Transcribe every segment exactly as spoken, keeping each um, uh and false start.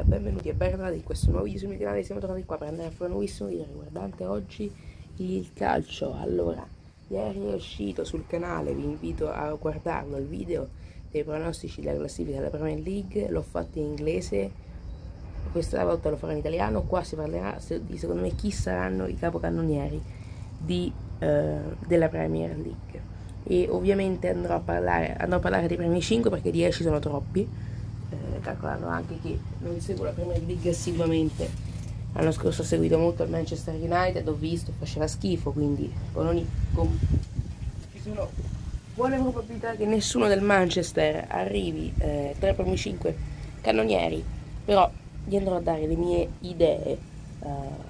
benvenuti e bentornati in questo nuovo video sul mio canale. Siamo tornati qua per andare a fare un nuovissimo video riguardante oggi il calcio. Allora, ieri è uscito sul canale, vi invito a guardarlo, il video dei pronostici della classifica della Premier League. L'ho fatto in inglese, questa volta lo farò in italiano. Qua si parlerà di, secondo me, chi saranno i capocannonieri di, eh, della Premier League. E ovviamente andrò a parlare, andrò a parlare dei primi cinque perché dieci sono troppi. Eh, calcolando anche che non seguo la Premier League assiduamente. L'anno scorso ho seguito molto il Manchester United, ho visto, faceva schifo, quindi con ogni, con, ci sono buone probabilità che nessuno del Manchester arrivi eh, tra i primi cinque cannonieri, però gli andrò a dare le mie idee. Uh,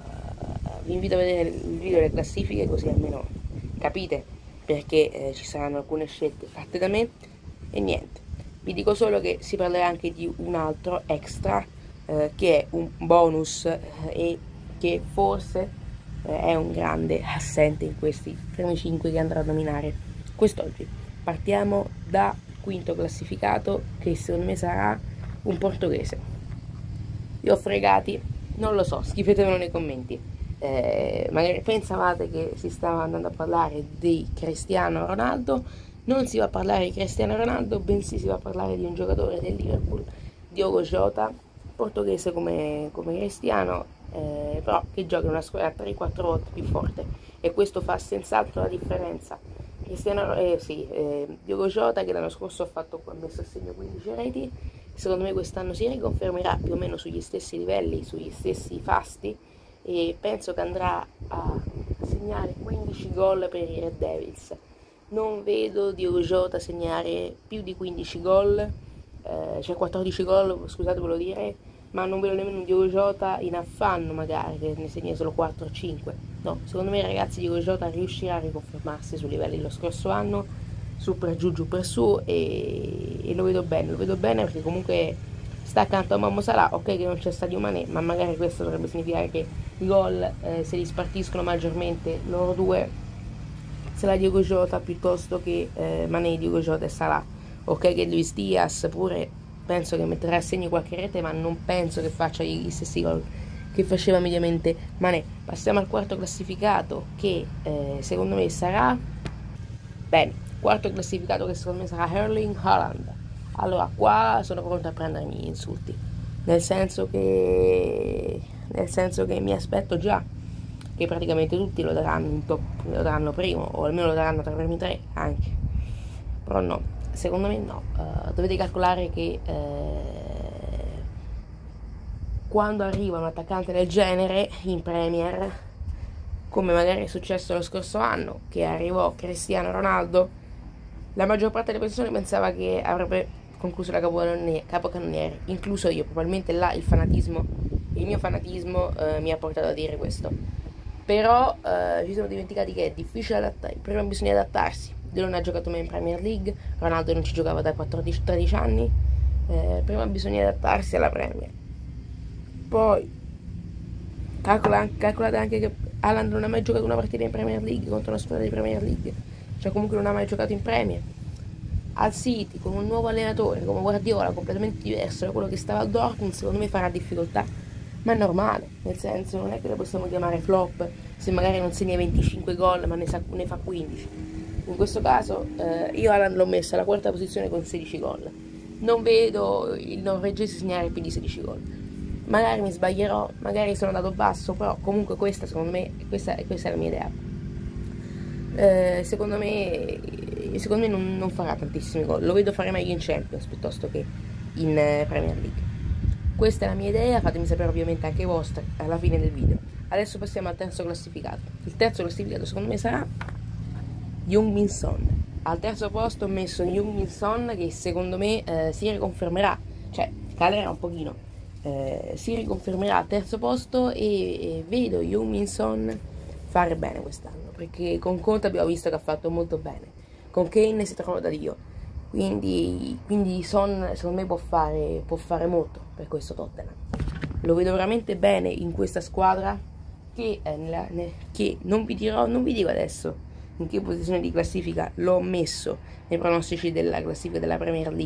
vi invito a vedere il video delle classifiche, così almeno capite perché eh, ci saranno alcune scelte fatte da me. E niente, vi dico solo che si parlerà anche di un altro extra eh, che è un bonus eh, e che forse eh, è un grande assente in questi primi cinque che andrò a nominare quest'oggi. Partiamo da quinto classificato, che secondo me sarà un portoghese. Vi ho fregati, non lo so, scrivetemelo nei commenti. Eh, magari pensavate che si stava andando a parlare di Cristiano Ronaldo. Non si va a parlare di Cristiano Ronaldo, bensì si va a parlare di un giocatore del Liverpool, Diogo Jota, portoghese come, come Cristiano, eh, però che gioca in una squadra tre quattro volte più forte, e questo fa senz'altro la differenza. Cristiano, eh, sì, eh, Diogo Jota, che l'anno scorso ha, fatto, ha messo a segno quindici reti, secondo me quest'anno si riconfermerà più o meno sugli stessi livelli, sugli stessi fasti, e penso che andrà a segnare quindici gol per i Red Devils. Non vedo Diogo Jota segnare più di quindici gol, eh, cioè quattordici gol, scusatevelo dire, ma non vedo nemmeno Diogo Jota in affanno magari, che ne segni solo quattro o cinque. No, secondo me ragazzi Diogo Jota riuscirà a riconfermarsi sui livelli dello scorso anno, su per giù, giù per su, e, e lo vedo bene, lo vedo bene perché comunque sta accanto a Mohamed Salah. Ok che non c'è Sadio Mané, ma magari questo dovrebbe significare che i gol eh, se li spartiscono maggiormente loro due, se la Diogo Jota piuttosto che eh, Mané, Diogo Jota e Salah. Ok che Luis Diaz pure penso che metterà a segno qualche rete, ma non penso che faccia gli stessi gol che faceva mediamente Mané. Passiamo al quarto classificato, che eh, secondo me sarà bene, quarto classificato che secondo me sarà Erling Haaland. Allora qua sono pronto a prendermi gli insulti, nel senso che nel senso che mi aspetto già che praticamente tutti lo daranno un top, lo daranno primo, o almeno lo daranno tra i primi tre anche, però no, secondo me no. Uh, dovete calcolare che uh, quando arriva un attaccante del genere in Premier, come magari è successo lo scorso anno che arrivò Cristiano Ronaldo, la maggior parte delle persone pensava che avrebbe concluso la capocannoniere, incluso io. Probabilmente là il fanatismo, il mio fanatismo uh, mi ha portato a dire questo. Però eh, ci siamo dimenticati che è difficile adattare, prima bisogna adattarsi. Lui non ha giocato mai in Premier League, Ronaldo non ci giocava da quattordici tredici anni, eh, prima bisogna adattarsi alla Premier. Poi calcola, calcolate anche che Haaland non ha mai giocato una partita in Premier League contro una squadra di Premier League, cioè comunque non ha mai giocato in Premier. Al City, con un nuovo allenatore come Guardiola, completamente diverso da quello che stava al Dortmund, secondo me farà difficoltà. Ma è normale, nel senso, non è che lo possiamo chiamare flop se magari non segna venticinque gol ma ne, sa, ne fa quindici. In questo caso eh, io Haaland l'ho messo alla quarta posizione con sedici gol. Non vedo il norvegese segnare più di sedici gol. Magari mi sbaglierò, magari sono andato basso, però comunque questa secondo me questa, questa è la mia idea. Eh, secondo me, secondo me non, non farà tantissimi gol, lo vedo fare meglio in Champions piuttosto che in eh, Premier League. Questa è la mia idea, fatemi sapere ovviamente anche i vostri alla fine del video. Adesso passiamo al terzo classificato. Il terzo classificato secondo me sarà Heung-min Son. Al terzo posto ho messo Heung-min Son, che secondo me eh, si riconfermerà, cioè calerà un pochino, eh, si riconfermerà al terzo posto, e, e vedo Heung-min Son fare bene quest'anno, perché con Conte abbiamo visto che ha fatto molto bene, con Kane si trova da Dio. Quindi, quindi Son secondo me può fare, può fare molto per questo Tottenham. Lo vedo veramente bene in questa squadra che, eh, nella, ne, che non, vi dirò, non vi dico adesso in che posizione di classifica l'ho messo nei pronostici della classifica della Premier League,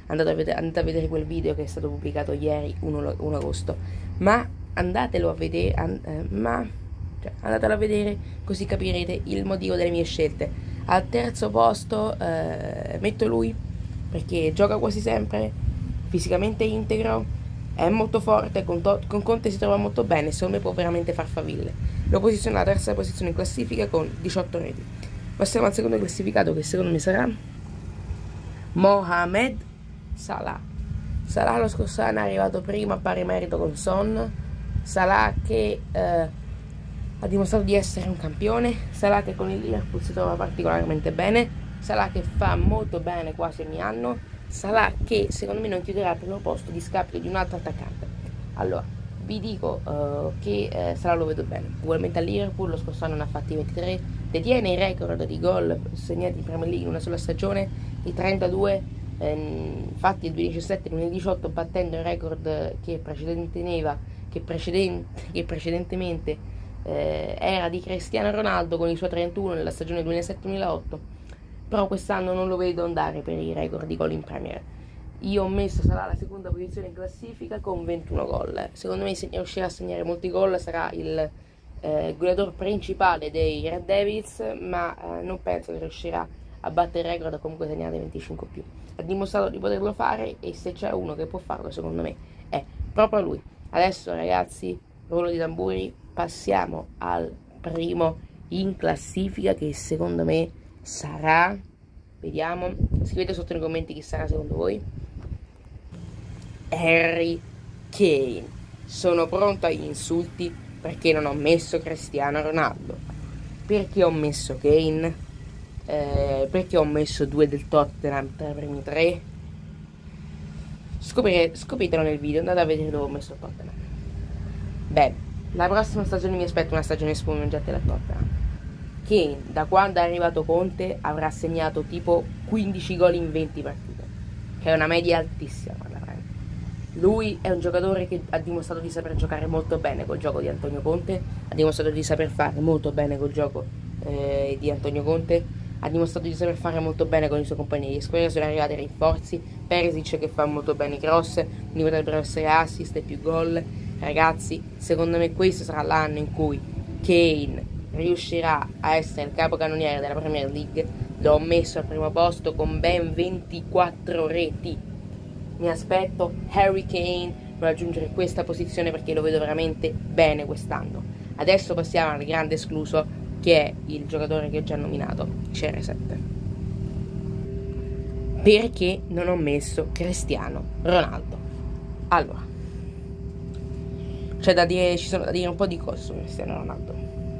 andate a, vedere, andate a vedere quel video che è stato pubblicato ieri, primo agosto, ma andatelo a vedere, an, eh, ma cioè, andatelo a vedere così capirete il motivo delle mie scelte. Al terzo posto eh, metto lui, perché gioca quasi sempre, fisicamente integro, è molto forte, con, con Conte si trova molto bene, secondo me può veramente far faville. Lo posiziona alla terza posizione in classifica con diciotto reti. Passiamo al secondo classificato, che secondo me sarà Mohamed Salah. Salah lo scorso anno è arrivato primo a pari merito con Son. Salah che eh, ha dimostrato di essere un campione. Salah che con il Liverpool si trova particolarmente bene. Salah che fa molto bene quasi ogni anno. Salah che secondo me non chiuderà al primo posto di scapito di un altro attaccante. Allora, vi dico uh, che uh, Salah lo vedo bene. Ugualmente al Liverpool lo scorso anno ne ha fatti ventitré, detiene il record di gol segnati in Premier League in una sola stagione, i trentadue, ehm, infatti il duemiladiciassette duemiladiciotto, battendo il record che, precedenteneva, che, precedent, che precedentemente eh, era di Cristiano Ronaldo con i suoi trentuno nella stagione duemilasette duemilaotto, però quest'anno non lo vedo andare per i record di gol in Premier. Io ho messo Salah alla seconda posizione in classifica con ventuno gol. Secondo me se riuscirà a segnare molti gol sarà il eh, goleador principale dei Red Devils, ma eh, non penso che riuscirà a battere il record, comunque segnate venticinque più. Ha dimostrato di poterlo fare e se c'è uno che può farlo secondo me è proprio lui. Adesso ragazzi, rullo di tamburi, passiamo al primo in classifica che secondo me sarà, vediamo, scrivete sotto nei commenti chi sarà secondo voi. Harry Kane. Sono pronto agli insulti perché non ho messo Cristiano Ronaldo, perché ho messo Kane, eh, perché ho messo due del Tottenham tra i primi tre. Scoprire, scopritelo nel video, andate a vedere dove ho messo Tottenham. Bene, la prossima stagione mi aspetto una stagione spumeggiante da Tottenham. Kane, da quando è arrivato Conte, avrà segnato tipo quindici gol in venti partite, che è una media altissima. Lui è un giocatore che ha dimostrato di saper giocare molto bene col gioco di Antonio Conte, ha dimostrato di saper fare molto bene col gioco eh, di Antonio Conte, ha dimostrato di saper fare molto bene con i suoi compagni di squadra, sono arrivati rinforzi, Perisic che fa molto bene i cross, quindi potrebbero essere assist e più gol. Ragazzi, secondo me questo sarà l'anno in cui Kane riuscirà a essere il capocannoniere della Premier League. L'ho messo al primo posto con ben ventiquattro reti. Mi aspetto Harry Kane per raggiungere questa posizione perché lo vedo veramente bene quest'anno. Adesso passiamo al grande escluso, che è il giocatore che ho già nominato, C R sette. Perché non ho messo Cristiano Ronaldo? Allora, c'è da dire, ci sono da dire un po' di cose su Cristiano Ronaldo.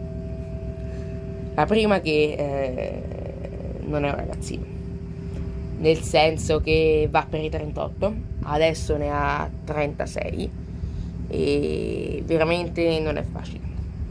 La prima che eh, non è un ragazzino, nel senso che va per i trentotto, adesso ne ha trentasei e veramente non è facile.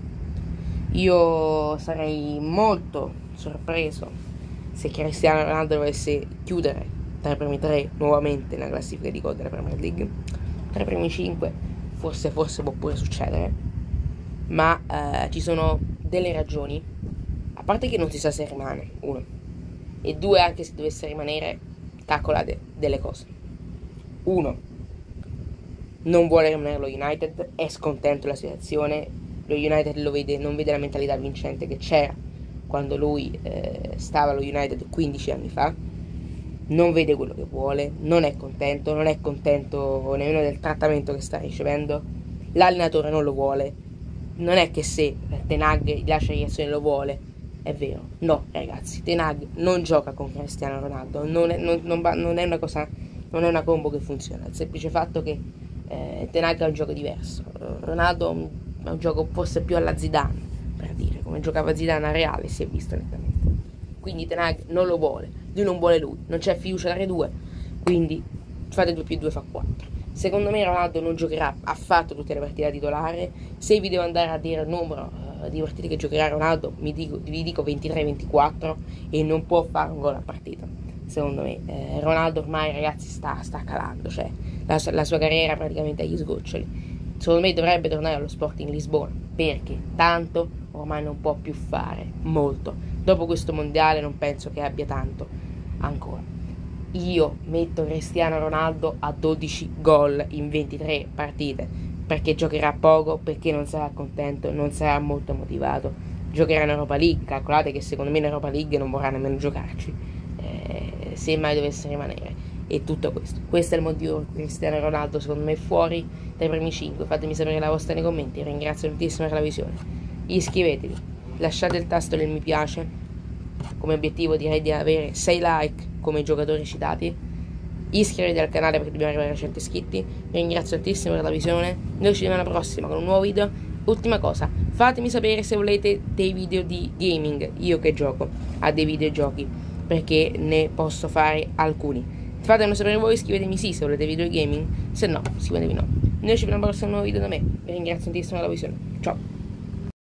Io sarei molto sorpreso se Cristiano Ronaldo dovesse chiudere tra i primi tre nuovamente nella classifica di gol della Premier League, tra i primi cinque forse, forse può pure succedere, ma eh, ci sono delle ragioni, a parte che non si sa se rimane, uno, e due, anche se dovesse rimanere, calcolate delle cose. Uno, non vuole rimanere lo United, è scontento della situazione, lo United lo vede, non vede la mentalità vincente che c'era quando lui eh, stava allo United quindici anni fa, non vede quello che vuole, non è contento, non è contento nemmeno del trattamento che sta ricevendo, l'allenatore non lo vuole, non è che se Ten Hag gli lascia direzione lo vuole. È vero, no ragazzi, Ten Hag non gioca con Cristiano Ronaldo, non è, non, non, non è una cosa, non è una combo che funziona. Il semplice fatto che eh, Ten Hag ha un gioco diverso, Ronaldo ha un, un gioco forse più alla Zidane, per dire, come giocava Zidane a Reale si è visto nettamente. Quindi Ten Hag non lo vuole, lui non vuole lui, non c'è fiducia tra i due, quindi fate due più due fa quattro. Secondo me Ronaldo non giocherà affatto tutte le partite da titolare. Se vi devo andare a dire il numero uh, di partite che giocherà Ronaldo, mi dico, vi dico ventitré ventiquattro, e non può fare un gol a partita. Secondo me eh, Ronaldo ormai ragazzi sta, sta calando, cioè la, la sua carriera praticamente agli sgoccioli. Secondo me dovrebbe tornare allo Sporting Lisbona, perché tanto ormai non può più fare molto. Dopo questo mondiale non penso che abbia tanto ancora. io metto Cristiano Ronaldo a dodici gol in ventitré partite, perché giocherà poco, perché non sarà contento, non sarà molto motivato, giocherà in Europa League. Calcolate che secondo me in Europa League non vorrà nemmeno giocarci, eh, se mai dovesse rimanere. E tutto questo, questo è il motivo per cui Cristiano Ronaldo secondo me è fuori dai primi cinque. Fatemi sapere la vostra nei commenti, ringrazio tantissimo per la visione, iscrivetevi, lasciate il tasto del mi piace, come obiettivo direi di avere sei like come i giocatori citati, iscrivetevi al canale perché dobbiamo arrivare a cento iscritti, vi ringrazio tantissimo per la visione, noi ci vediamo alla prossima con un nuovo video. Ultima cosa, fatemi sapere se volete dei video di gaming, io che gioco a dei videogiochi, perché ne posso fare alcuni. Fatemelo sapere voi, iscrivetemi sì se volete video gaming, se no, iscrivetevi no. Noi ci vediamo al prossimo nuovo video da me, vi ringrazio tantissimo per la visione, ciao!